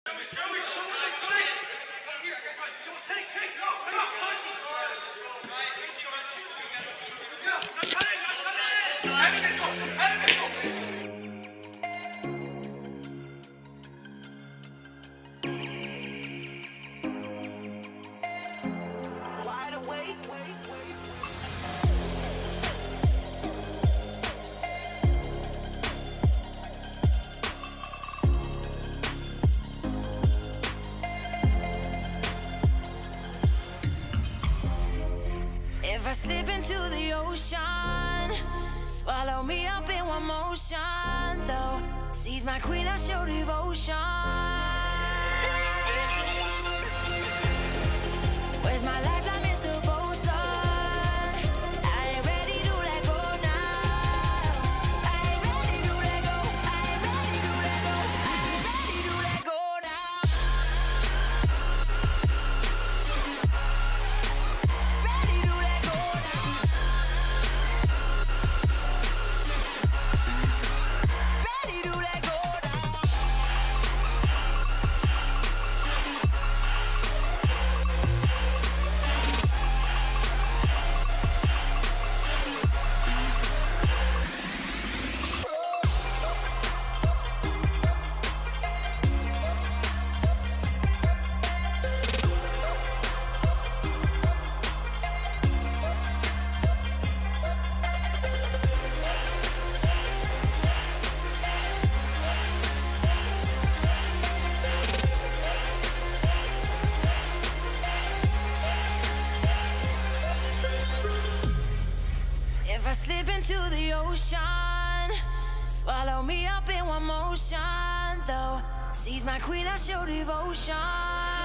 If I slip into the ocean, swallow me up in one motion, though. Seize my queen, I show devotion. Where's my lifeline, Mr. Bosun? I ain't ready to let go now. I ain't ready to let go. I ain't ready to let go. I ain't ready to let go now. Ready to let go now. Ready to let go now. If I slip into the ocean, swallow me up in one motion, though. Seize my queen, I show devotion.